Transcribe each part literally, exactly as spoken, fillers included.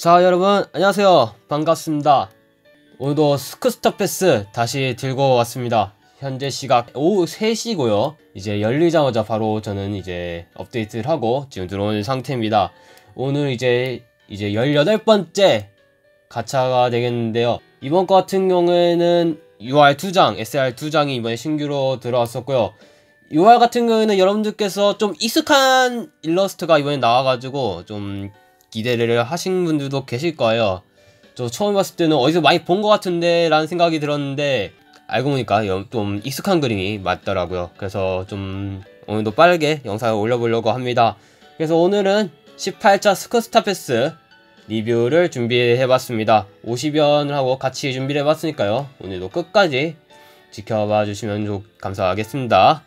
자, 여러분 안녕하세요. 반갑습니다. 오늘도 스크스터 패스 다시 들고 왔습니다. 현재 시각 오후 세 시고요 이제 열리자마자 바로 저는 이제 업데이트를 하고 지금 들어온 상태입니다. 오늘 이제 이제 열여덟 번째 가차가 되겠는데요. 이번 거 같은 경우에는 유알 두 장, 에스알 두 장이 이번에 신규로 들어왔었고요. 유알 같은 경우에는 여러분들께서 좀 익숙한 일러스트가 이번에 나와가지고 좀 기대를 하신 분들도 계실 거예요. 저 처음 봤을 때는 어디서 많이 본 것 같은데 라는 생각이 들었는데 알고 보니까 좀 익숙한 그림이 맞더라고요. 그래서 좀 오늘도 빠르게 영상을 올려보려고 합니다. 그래서 오늘은 십팔 차 스크스타 패스 리뷰를 준비해봤습니다. 오십 연을 하고 같이 준비를 해봤으니까요. 오늘도 끝까지 지켜봐 주시면 좀 감사하겠습니다.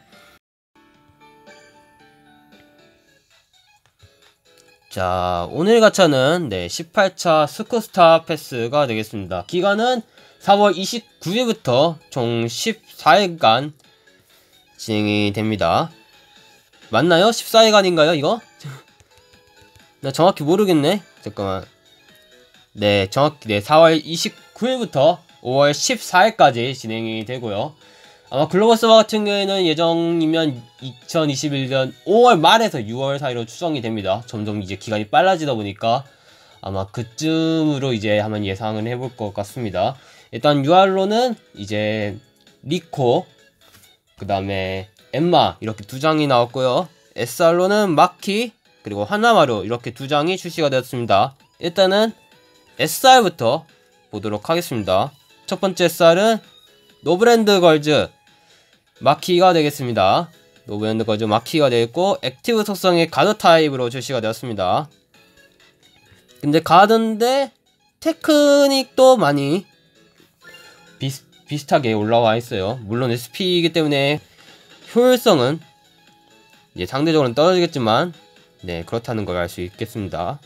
자, 오늘 가차는 네, 십팔 차 스크스타 패스가 되겠습니다. 기간은 사월 이십구일부터 총 십사 일간 진행이 됩니다. 맞나요? 십사 일간인가요 이거? 나 정확히 모르겠네. 잠깐만. 네, 정확히 네, 사월 이십구일부터 오월 십사일까지 진행이 되고요. 아마 글로벌 서버 같은 경우에는 예정이면 이천이십일 년 오월 말에서 유월 사이로 추정이 됩니다. 점점 이제 기간이 빨라지다 보니까 아마 그쯤으로 이제 한번 예상을 해볼 것 같습니다. 일단 유알로는 이제 리코, 그 다음에 엠마 이렇게 두 장이 나왔고요. 에스알로는 마키 그리고 하나마루 이렇게 두 장이 출시가 되었습니다. 일단은 에스알부터 보도록 하겠습니다. 첫 번째 에스알은 노브랜드 걸즈 마키가 되겠습니다. 노브랜드 걸즈 마키가 되겠고 액티브 속성의 가드 타입으로 출시가 되었습니다. 근데 가드인데 테크닉도 많이 비슷, 비슷하게 올라와 있어요. 물론 에스피이기 때문에 효율성은 이제 상대적으로는 떨어지겠지만 네, 그렇다는 걸 알 수 있겠습니다.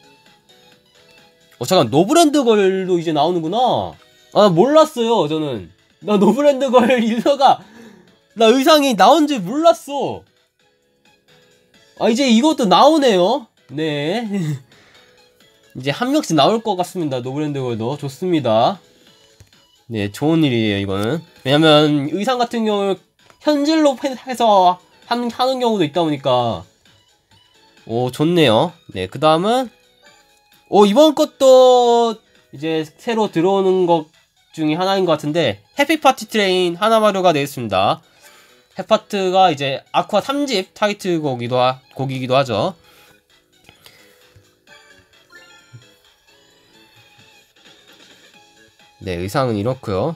어, 잠깐, 노브랜드 걸도 이제 나오는구나. 아, 몰랐어요, 저는. 나 노브랜드 걸 일러가, 나 의상이 나온지 몰랐어. 아, 이제 이것도 나오네요. 네. 이제 한 명씩 나올 것 같습니다, 노브랜드 걸도. 좋습니다. 네, 좋은 일이에요, 이거는. 왜냐면, 의상 같은 경우, 현질로 해서 하는 경우도 있다 보니까. 오, 좋네요. 네, 그 다음은, 오, 이번 것도 이제 새로 들어오는 것 중에 하나인 것 같은데 해피파티 트레인 하나마루가 되겠습니다. 해파트가 이제 아쿠아 삼 집 타이틀곡이기도 하, 곡이기도 하죠. 네, 의상은 이렇고요.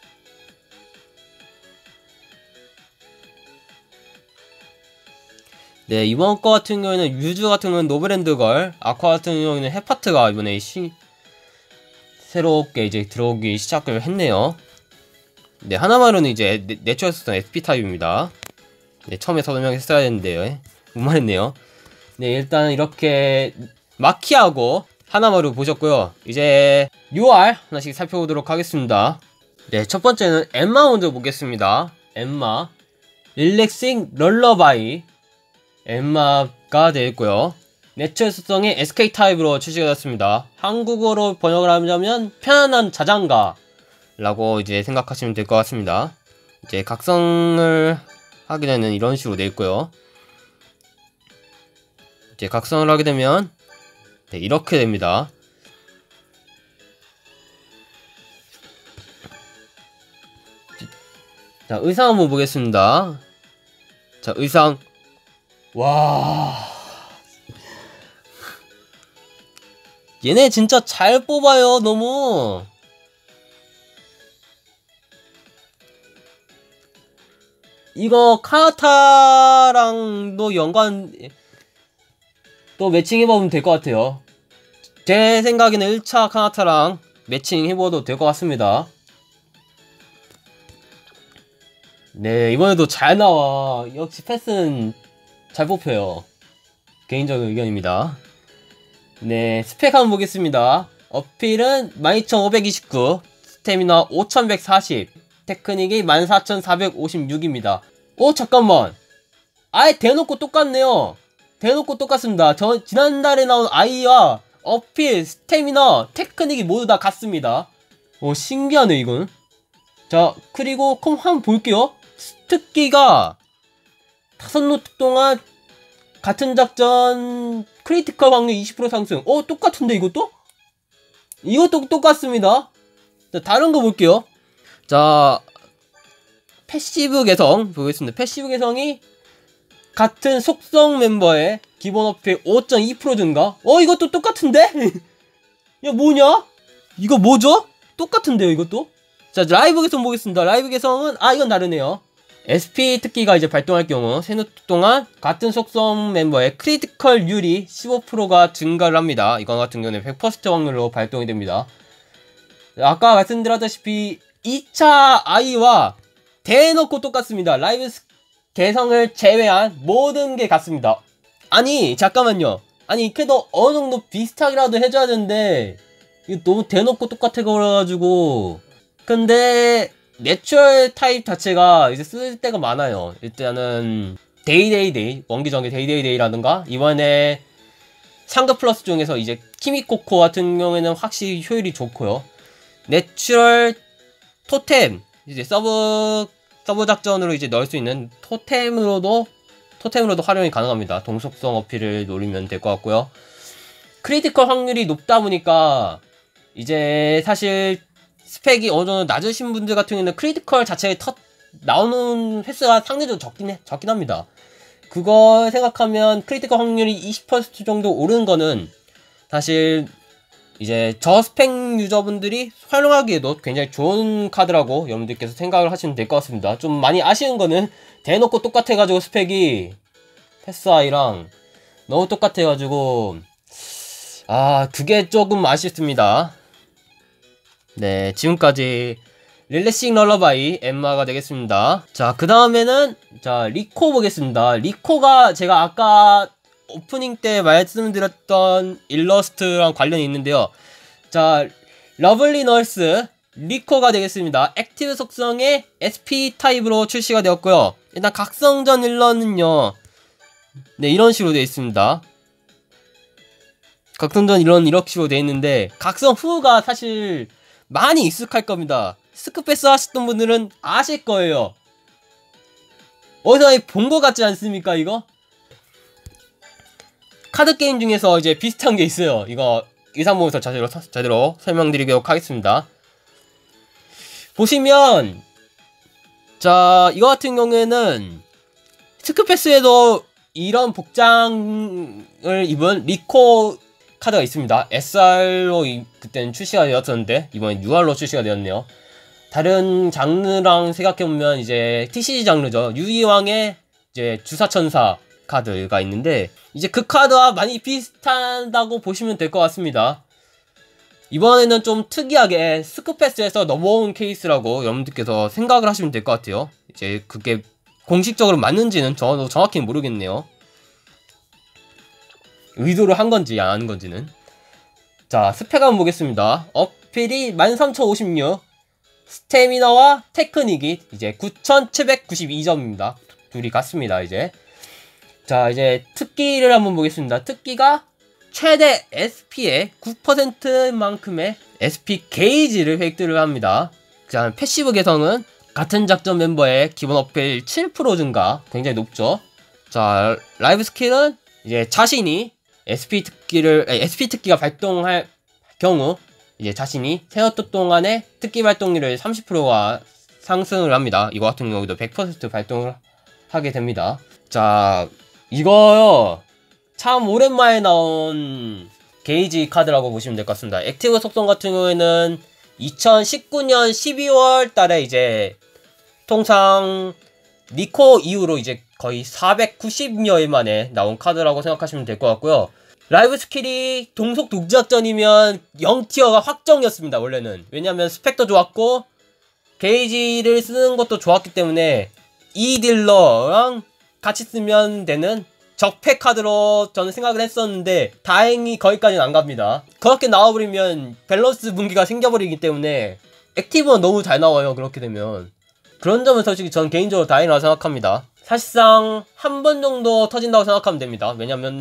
네, 이번 거 같은 경우에는 유주 같은 경우는 노브랜드 걸, 아쿠아 같은 경우에는 해파트가 이번에 시, 새롭게 이제 들어오기 시작을 했네요. 네, 하나마루는 이제 내, 내추럴 속성 에스피 타입입니다. 네, 처음에 설명했어야 했는데요. 못 말했네요. 네, 일단 이렇게 마키하고 하나마루 보셨고요. 이제 유알 하나씩 살펴보도록 하겠습니다. 네, 첫 번째는 엠마 먼저 보겠습니다. 엠마 릴렉싱 럴러바이 엠마가 되겠고요. 내추럴 속성의 에스케이 타입으로 출시가 되었습니다. 한국어로 번역을 하자면 편안한 자장가 라고 이제 생각하시면 될 것 같습니다. 이제 각성을 하게 되는 이런 식으로 되어 있고요. 이제 각성을 하게 되면 네, 이렇게 됩니다. 자, 의상 한번 보겠습니다. 자, 의상 와, 얘네 진짜 잘 뽑아요. 너무 이거 카나타랑도 연관 또 매칭해보면 될 것 같아요. 제 생각에는 일 차 카나타랑 매칭해봐도 될 것 같습니다. 네, 이번에도 잘 나와. 역시 패스는 잘 뽑혀요. 개인적인 의견입니다. 네, 스펙 한번 보겠습니다. 어필은 만 이천오백이십구, 스태미나 오천백사십, 테크닉이 만 사천사백오십육입니다. 오, 잠깐만. 아예 대놓고 똑같네요. 대놓고 똑같습니다. 저 지난달에 나온 아이와 어필, 스태미나, 테크닉이 모두 다 같습니다. 어, 신기하네 이건. 자, 그리고 그럼 한번 볼게요. 특기가 다섯 노트 동안 같은 작전 크리티컬 확률 이십 퍼센트 상승. 어, 똑같은데 이것도? 이것도 똑같습니다. 자, 다른 거 볼게요. 자, 패시브 개성 보겠습니다. 패시브 개성이 같은 속성 멤버의 기본 어필 오 점 이 퍼센트 증가. 어, 이것도 똑같은데? 야, 뭐냐? 이거 뭐죠? 똑같은데요, 이것도? 자, 라이브 개성 보겠습니다. 라이브 개성은, 아, 이건 다르네요. 에스피 특기가 이제 발동할 경우 세 노트 동안 같은 속성 멤버의 크리티컬률이 십오 퍼센트가 증가를 합니다. 이거 같은 경우는 백 퍼센트 확률로 발동이 됩니다. 아까 말씀드렸다시피 이 차 아이와 대놓고 똑같습니다. 라이브 개성을 제외한 모든 게 같습니다. 아니, 잠깐만요. 아니, 그래도 어느 정도 비슷하게라도 해줘야 되는데 이거 너무 대놓고 똑같아 버려가지고. 근데 내추럴 타입 자체가 이제 쓸 때가 많아요. 일단은 데이데이데이, 원기전기 데이데이데이라든가 이번에 상급 플러스 중에서 이제 키미코코 같은 경우에는 확실히 효율이 좋고요. 내추럴 토템, 이제 서브 서브 작전으로 이제 넣을 수 있는 토템으로도 토템으로도 활용이 가능합니다. 동속성 어필을 노리면 될 것 같고요. 크리티컬 확률이 높다 보니까 이제 사실 스펙이 어느 정도 낮으신 분들 같은 경우는 크리티컬 자체에 터, 나오는 횟수가 상대적으로 적긴 해, 적긴 합니다. 그거 생각하면 크리티컬 확률이 이십 퍼센트 정도 오르는 거는 사실 이제 저스펙 유저분들이 활용하기에도 굉장히 좋은 카드라고 여러분들께서 생각을 하시면 될 것 같습니다. 좀 많이 아쉬운 거는 대놓고 똑같아가지고 스펙이 패스아이랑 너무 똑같아가지고 아, 그게 조금 아쉽습니다. 네, 지금까지 릴레싱 럴러바이 엠마가 되겠습니다. 자, 그 다음에는 자 리코 보겠습니다. 리코가 제가 아까 오프닝 때 말씀드렸던 일러스트랑 관련이 있는데요. 자, 러블리 널스 리코가 되겠습니다. 액티브 속성의 에스피 타입으로 출시가 되었고요. 일단 각성전 일러는요, 네, 이런 식으로 되어 있습니다. 각성전 일러는 이렇게 식으로 되어 있는데 각성 후가 사실 많이 익숙할 겁니다. 스크패스 하셨던 분들은 아실 거예요. 어디서 본 것 같지 않습니까, 이거? 카드 게임 중에서 이제 비슷한 게 있어요. 이거 의상 보면서 자세로, 제대로 설명드리도록 하겠습니다. 보시면, 자, 이거 같은 경우에는 스크패스에도 이런 복장을 입은 리코 카드가 있습니다. 에스알로 그때는 출시가 되었었는데 이번엔 유알로 출시가 되었네요. 다른 장르랑 생각해보면 이제 티씨지 장르죠. 유이왕의 이제 주사천사 카드가 있는데 이제 그 카드와 많이 비슷하다고 보시면 될 것 같습니다. 이번에는 좀 특이하게 스크패스에서 넘어온 케이스라고 여러분들께서 생각을 하시면 될 것 같아요. 이제 그게 공식적으로 맞는지는 저도 정확히 모르겠네요. 의도를 한 건지 안 한 건지는. 자, 스펙 한번 보겠습니다. 어필이 만 삼천오십육, 스태미나와 테크닉이 이제 구천칠백구십이 점입니다. 둘이 같습니다. 이제 자, 이제 특기를 한번 보겠습니다. 특기가 최대 에스피의 구 퍼센트만큼의 에스피 게이지를 획득을 합니다. 자, 패시브 개성은 같은 작전 멤버의 기본 어필 칠 퍼센트 증가, 굉장히 높죠. 자, 라이브 스킬은 이제 자신이 에스피 특기를 에스피 특기가 발동할 경우 이제 자신이 세 노트 동안의 특기 발동률을 삼십 퍼센트가 상승을 합니다. 이거 같은 경우도 백 퍼센트 발동을 하게 됩니다. 자, 이거요, 참 오랜만에 나온 게이지 카드라고 보시면 될 것 같습니다. 액티브 속성 같은 경우에는 이천십구 년 십이월 달에 이제 통상 니코 이후로 이제 거의 사백구십여일 만에 나온 카드라고 생각하시면 될 것 같고요. 라이브 스킬이 동속 독작전이면 영 티어가 확정이었습니다. 원래는. 왜냐면 스펙도 좋았고 게이지를 쓰는 것도 좋았기 때문에 이 딜러랑 같이 쓰면 되는 적폐 카드로 저는 생각을 했었는데 다행히 거기까지는 안 갑니다. 그렇게 나와버리면 밸런스 붕괴가 생겨버리기 때문에 액티브는 너무 잘 나와요. 그렇게 되면. 그런 점은 솔직히 전 개인적으로 다행이라고 생각합니다. 사실상 한 번 정도 터진다고 생각하면 됩니다. 왜냐면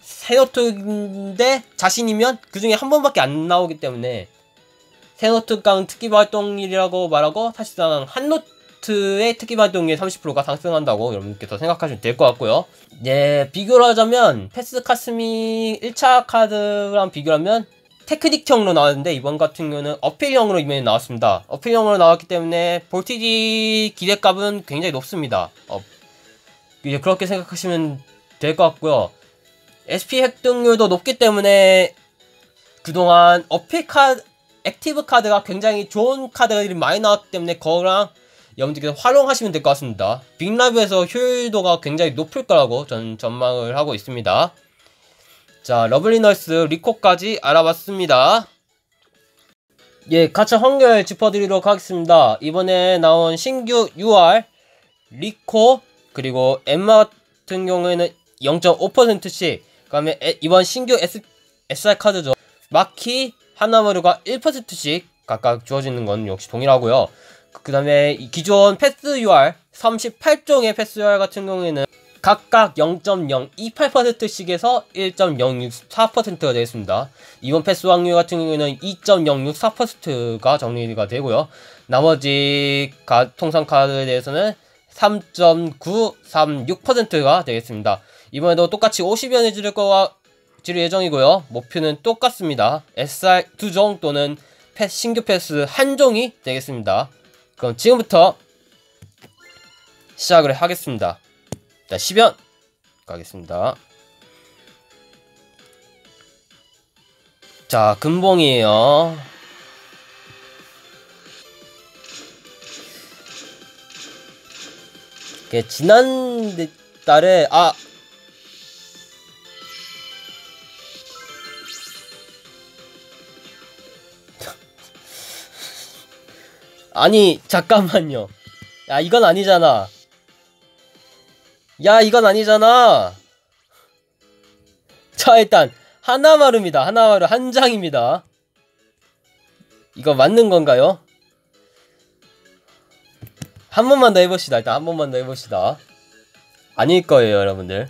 새 노트인데 자신이면 그 중에 한 번밖에 안 나오기 때문에 새 노트 깡 특기 발동률이라고 말하고, 사실상 한 노트의 특기 발동률 삼십 퍼센트가 상승한다고 여러분께서 생각하시면 될 것 같고요. 네, 비교를 하자면 패스 카스미 일 차 카드랑 비교하면 테크닉형으로 나왔는데, 이번 같은 경우는 어필형으로 이번에 나왔습니다. 어필형으로 나왔기 때문에 볼티지 기대값은 굉장히 높습니다. 어, 이제 그렇게 생각하시면 될 것 같고요. 에스피 획득률도 높기 때문에 그동안 어필 카드, 액티브 카드가 굉장히 좋은 카드들이 많이 나왔기 때문에 그거랑 여러분들께서 활용하시면 될 것 같습니다. 빅라이브에서 효율도가 굉장히 높을 거라고 저는 전망을 하고 있습니다. 자, 러블리너스 리코까지 알아봤습니다. 예, 가차 환결 짚어드리도록 하겠습니다. 이번에 나온 신규 유알 리코, 그리고 엠마 같은 경우에는 영 점 오 퍼센트씩, 그 다음에 이번 신규 S, 에스알 카드죠. 마키, 하나마루가 일 퍼센트씩 각각 주어지는 건 역시 동일하고요. 그 다음에 기존 패스 유알 삼십팔 종의 패스 유알 같은 경우에는 각각 영 점 영이팔 퍼센트씩에서 일 점 영육사 퍼센트가 되겠습니다. 이번 패스 확률 같은 경우에는 이 점 영육사 퍼센트가 정리가 되고요. 나머지 가, 통상 카드에 대해서는 삼 점 구삼육 퍼센트가 되겠습니다. 이번에도 똑같이 오십 연을 지를 거와 지를 예정이고요. 목표는 똑같습니다. 에스알 두 종 또는 패, 신규 패스 한 종이 되겠습니다. 그럼 지금부터 시작을 하겠습니다. 자, 십 연 가겠습니다. 자, 금봉이에요. 지난 달에 아 아니 잠깐만요. 야, 이건 아니잖아. 야, 이건 아니잖아. 자, 일단 하나마루입니다. 하나마루 한 장입니다. 이거 맞는 건가요? 한 번만 더 해봅시다. 일단 한 번만 더 해봅시다. 아닐 거예요, 여러분들.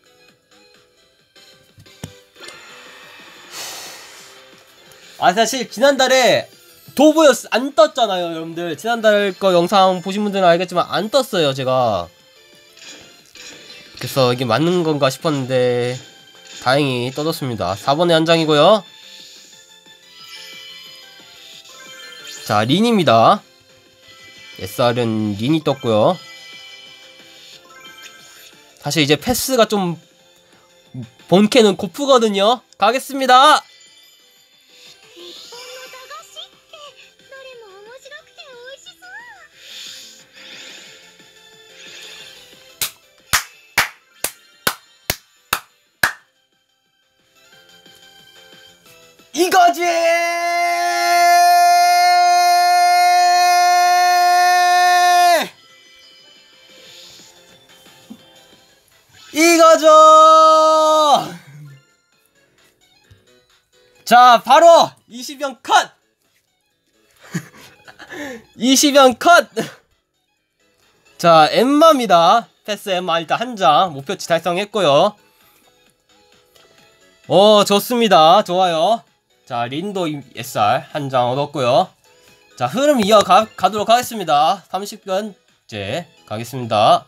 아, 사실 지난달에 도보였 안 떴잖아요, 여러분들. 지난달 거 영상 보신 분들은 알겠지만 안 떴어요, 제가. 그래서 이게 맞는 건가 싶었는데 다행히 떠졌습니다. 사 번에 한 장이고요. 자, 린입니다. 에스알은 린이 떴고요. 사실 이제 패스가 좀 본캐는 고프거든요. 가겠습니다. 이거지! 이거죠! 자, 바로 이십 연 컷! 이십 연 컷! 자, 엠마입니다. 패스 엠마 일단 한 장 목표치 달성했고요. 어, 좋습니다. 좋아요. 자, 린도 에스알 한 장 얻었고요. 자, 흐름 이어가 가도록 하겠습니다. 삼십 연째 가겠습니다.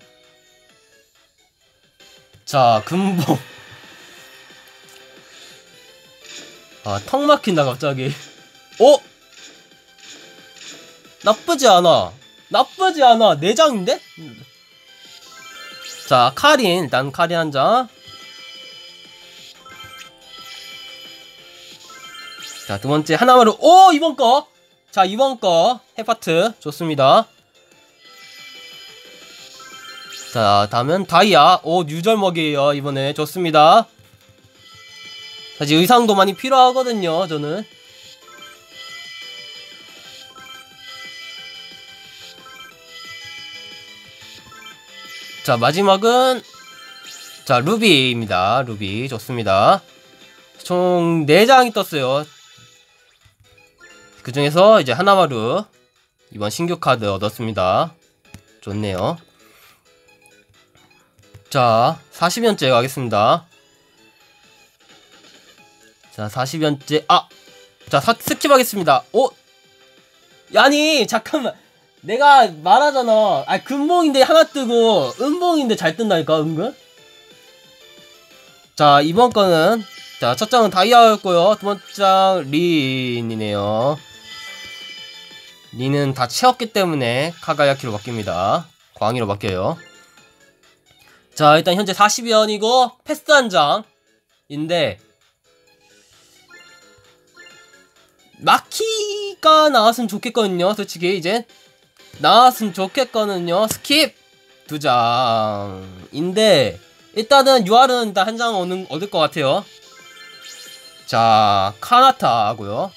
자, 금봉. 아, 턱 막힌다 갑자기. 어? 나쁘지 않아. 나쁘지 않아. 네 장인데? 자, 카린. 일단 카린 한 장. 자, 두 번째 하나마루. 오, 이번 거. 자, 이번 거 해파트 좋습니다. 자, 다음은 다이아. 오, 뉴절먹이에요. 이번에 좋습니다. 사실 의상도 많이 필요하거든요, 저는. 자, 마지막은 자, 루비입니다. 루비 좋습니다. 총 네 장이 떴어요. 그 중에서 이제 하나마루 이번 신규 카드 얻었습니다. 좋네요. 자, 사십 연째 가겠습니다. 자, 사십 연째. 아! 자, 사, 스킵하겠습니다. 오! 아니, 잠깐만. 내가 말하잖아. 아, 금봉인데 하나 뜨고, 은봉인데 잘 뜬다니까, 은근? 자, 이번 거는, 자, 첫 장은 다이아였고요. 두 번째 장, 린이네요. 린은 다 채웠기 때문에 카가야키로 바뀝니다. 광희로 바뀌어요. 자, 일단 현재 사십 연이고, 패스 한 장인데, 마키가 나왔으면 좋겠거든요. 솔직히 이제 나왔으면 좋겠거든요. 스킵 두 장인데 일단은 유알은 일단 한 장 얻을, 얻을 것 같아요. 자, 카나타 하고요.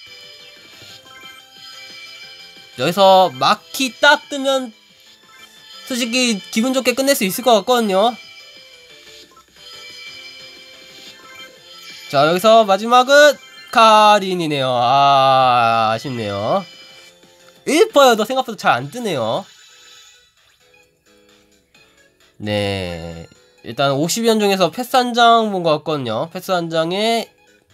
여기서 마키 딱 뜨면 솔직히 기분 좋게 끝낼 수 있을 것 같거든요. 자, 여기서 마지막은 카린이네요. 아, 아쉽네요. 일 퍼여도 생각보다 잘 안 뜨네요. 네, 일단 오십 연 중에서 패스 한 장 본 것 같거든요. 패스 한 장에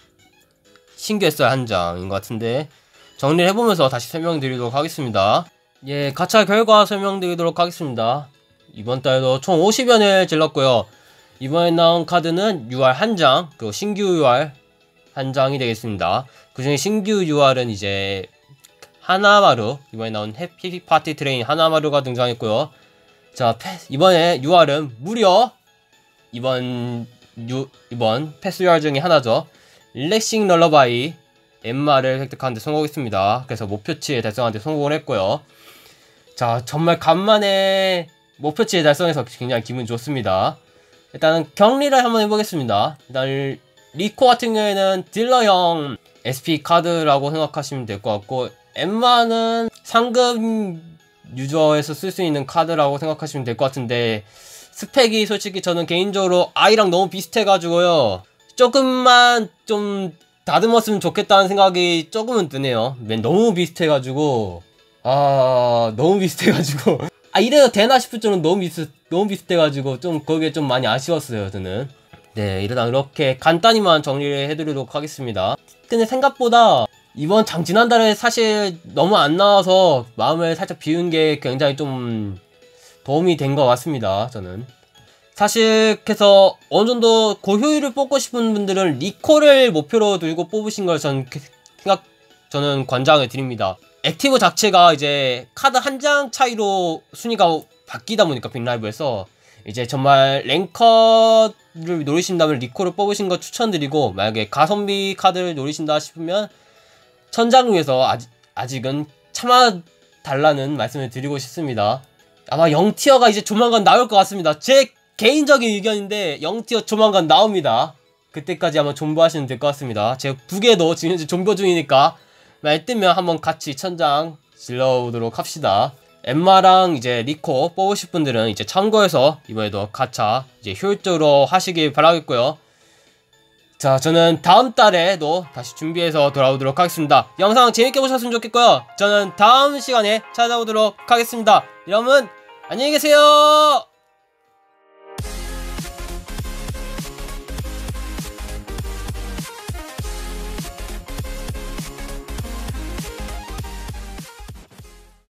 신규 에스알 한 장인 것 같은데 정리를 해보면서 다시 설명드리도록 하겠습니다. 예, 가차 결과 설명드리도록 하겠습니다. 이번 달도 총 오십 연을 질렀고요. 이번에 나온 카드는 유알 한 장, 그리고 신규 유알 한 장이 되겠습니다. 그 중에 신규 유알은 이제 하나마루, 이번에 나온 해피 파티 트레인 하나마루가 등장했고요. 자, 패, 이번에 유알은 무려 이번 유, 이번 패스 유알 중에 하나죠. 릴렉싱 럴러바이 엠마를 획득하는데 성공했습니다. 그래서 목표치에 달성하는데 성공을 했고요. 자, 정말 간만에 목표치에 달성해서 굉장히 기분 좋습니다. 일단은 격리를 한번 해보겠습니다. 일단 리코 같은 경우에는 딜러형 에스피 카드라고 생각하시면 될 것 같고, 엠마는 상급 유저에서 쓸 수 있는 카드라고 생각하시면 될 것 같은데, 스펙이 솔직히 저는 개인적으로 아이랑 너무 비슷해가지고요, 조금만 좀 다듬었으면 좋겠다는 생각이 조금은 드네요. 너무 비슷해가지고, 아, 너무 비슷해가지고 아, 이래도 되나 싶을 정도로 너무 비슷 너무 비슷해가지고 좀 거기에 좀 많이 아쉬웠어요, 저는. 네, 일단 이렇게 간단히만 정리를 해드리도록 하겠습니다. 근데 생각보다 이번 장 지난달에 사실 너무 안 나와서 마음을 살짝 비운 게 굉장히 좀 도움이 된 것 같습니다, 저는. 사실 그래서 어느 정도 고효율을 뽑고 싶은 분들은 리코를 목표로 들고 뽑으신 걸 전 생각 저는 권장을 드립니다. 액티브 자체가 이제 카드 한 장 차이로 순위가 바뀌다 보니까 빅라이브에서 이제 정말 랭커를 노리신다면 리코를 뽑으신 거 추천드리고, 만약에 가성비 카드를 노리신다 싶으면 천장을 위해서 아직, 아직은 참아달라는 말씀을 드리고 싶습니다. 아마 영 티어가 이제 조만간 나올 것 같습니다. 제 개인적인 의견인데 영 티어 조만간 나옵니다. 그때까지 한번 존버하시면 될 것 같습니다. 제가 두 개도 지금 현재 존버 중이니까 만약 뜨면 한번 같이 천장 질러보도록 합시다. 엠마랑 이제 리코 뽑으실 분들은 이제 참고해서 이번에도 가차 이제 효율적으로 하시길 바라겠고요. 자, 저는 다음 달에도 다시 준비해서 돌아오도록 하겠습니다. 영상 재밌게 보셨으면 좋겠고요. 저는 다음 시간에 찾아오도록 하겠습니다. 여러분 안녕히 계세요.